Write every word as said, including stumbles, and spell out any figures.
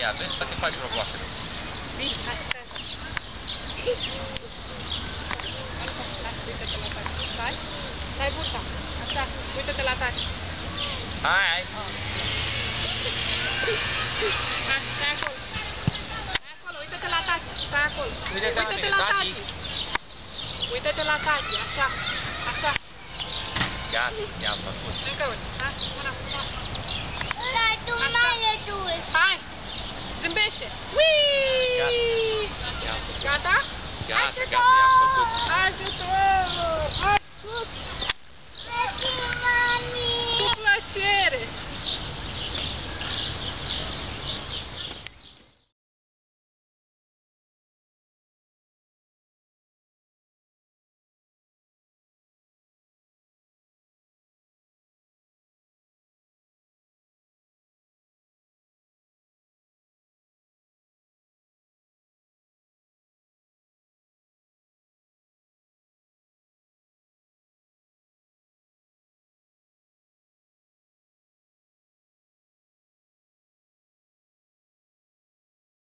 Ia, vezi, să te faci rogoasă. Bine, hai, stai așa. Așa, așa, uite-te la tati. Stai, stai burta. Așa, uite-te la tati. Hai, hai. Hai, stai acolo. Stai acolo, uite-te la tati. Stai acolo. Uite-te la Uite-te mine, la tati. tati. Uite-te la tati, așa, așa. Gata, i-am făcut. Încă uite, hai, mâna frumoasă. Ăla tu mai e dus. Hai, zâmbește. Uiii! I-am făcut. Gata? Gata, gata, i-am făcut. Ajutor! Ajut! Mersi, mami. Cu plăcere!